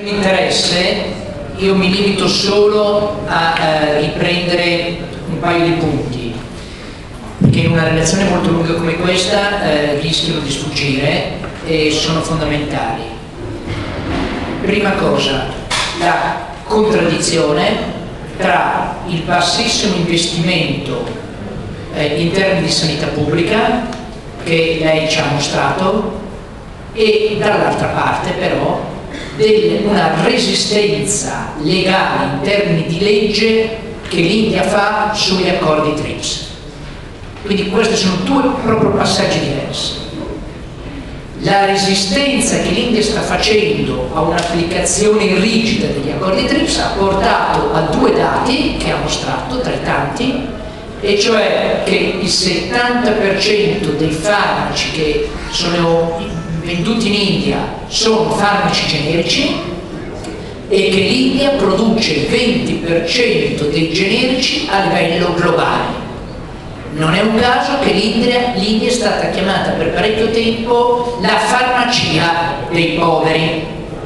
Interesse, io mi limito solo a riprendere un paio di punti che in una relazione molto lunga come questa rischiano di sfuggire e sono fondamentali. Prima cosa, la contraddizione tra il bassissimo investimento in termini di sanità pubblica che lei ci ha mostrato e dall'altra parte però una resistenza legale in termini di legge che l'India fa sugli accordi TRIPS. Quindi questi sono due proprio passaggi diversi. La resistenza che l'India sta facendo a un'applicazione rigida degli accordi TRIPS ha portato a due dati che ha mostrato tra i tanti, e cioè che il 70% dei farmaci che sono venduti in India sono farmaci generici e che l'India produce il 20% dei generici a livello globale. Non è un caso che l'India è stata chiamata per parecchio tempo la farmacia dei poveri.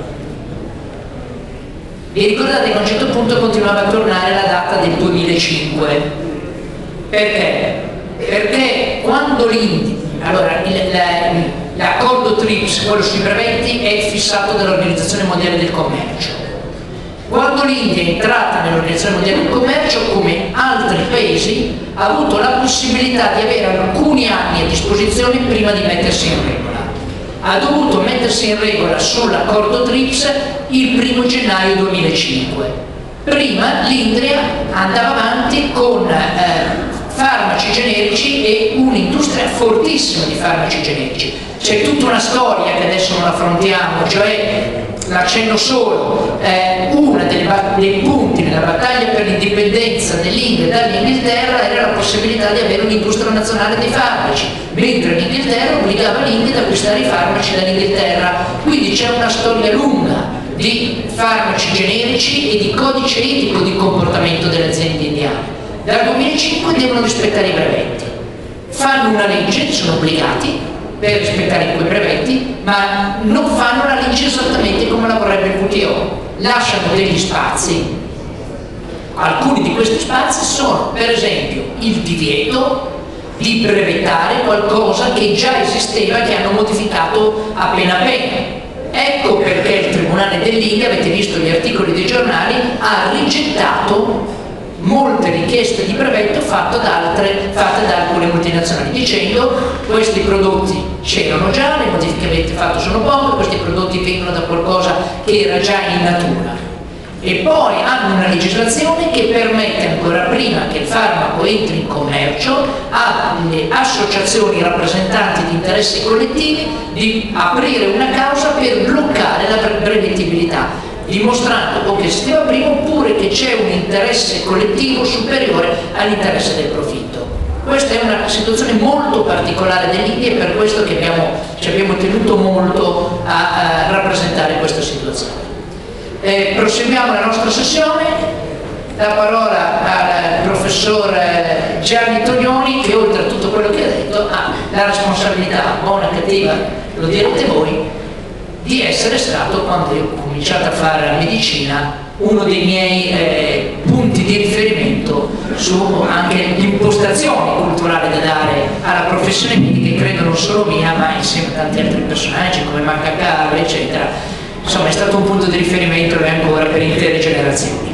Vi ricordate che a un certo punto continuava a tornare la data del 2005. Perché? Perché quando l'India... Allora, l'accordo TRIPS, quello sui brevetti, è fissato dall'Organizzazione Mondiale del Commercio. Quando l'India è entrata nell'Organizzazione Mondiale del Commercio, come altri paesi, ha avuto la possibilità di avere alcuni anni a disposizione prima di mettersi in regola. Ha dovuto mettersi in regola sull'accordo TRIPS il 1° gennaio 2005. Prima l'India andava avanti con farmaci generici e un'industria fortissima di farmaci generici. C'è tutta una storia che adesso non affrontiamo, cioè l'accenno solo, uno dei punti nella battaglia per l'indipendenza dell'India dall'Inghilterra era la possibilità di avere un'industria nazionale dei farmaci, mentre l'Inghilterra obbligava l'India ad acquistare i farmaci dall'Inghilterra. Quindi c'è una storia lunga di farmaci generici e di codice etico di comportamento delle aziende indiane. Dal 2005 devono rispettare i brevetti, fanno una legge, sono obbligati per rispettare quei brevetti, ma non fanno la legge esattamente come la vorrebbe il WTO, lasciano degli spazi. Alcuni di questi spazi sono, per esempio, il divieto di brevettare qualcosa che già esisteva, che hanno modificato appena appena. Ecco perché il Tribunale dell'India, avete visto gli articoli dei giornali, ha rigettato molte richieste di brevetto fatte da alcune multinazionali, dicendo questi prodotti c'erano già, le modifiche che avete fatto sono poche, questi prodotti vengono da qualcosa che era già in natura. E poi hanno una legislazione che permette ancora prima che il farmaco entri in commercio alle associazioni rappresentanti di interessi collettivi di aprire una causa per bloccare la brevettibilità, dimostrando o che esisteva prima oppure che c'è un interesse collettivo superiore all'interesse del profitto. Questa è una situazione molto particolare dell'India e per questo che ci abbiamo tenuto molto a rappresentare questa situazione. Proseguiamo la nostra sessione, la parola al professor Gianni Tognoni, che oltre a tutto quello che ha detto ha la responsabilità, buona o cattiva, lo direte voi, di essere stato, quando io ho cominciato a fare la medicina, uno dei miei punti di riferimento su anche l'impostazione culturale da dare alla professione medica, che credo non solo mia, ma insieme a tanti altri personaggi come Manca Carlo, eccetera. Insomma, è stato un punto di riferimento e ancora per intere generazioni.